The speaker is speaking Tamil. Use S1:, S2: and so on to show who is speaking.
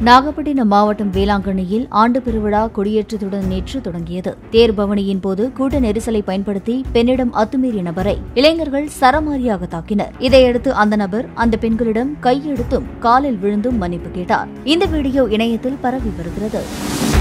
S1: நாகப்பட்டினம் மாவட்டம் வேளாங்கண்ணியில் ஆண்டு பெருவிழா கொடியேற்றத்துடன் நேற்று தொடங்கியது. தேர் பவனியின் போது கூட்ட நெரிசலை பயன்படுத்தி பெண்ணிடம் அத்துமீறிய நபரை இளைஞர்கள் சரமாரியாக தாக்கினர். இதையடுத்து அந்த நபர் அந்த பெண்களிடம் கையெடுத்தும் காலில் விழுந்தும் மன்னிப்பு கேட்டார். இந்த வீடியோ இணையத்தில் பரவி வருகிறது.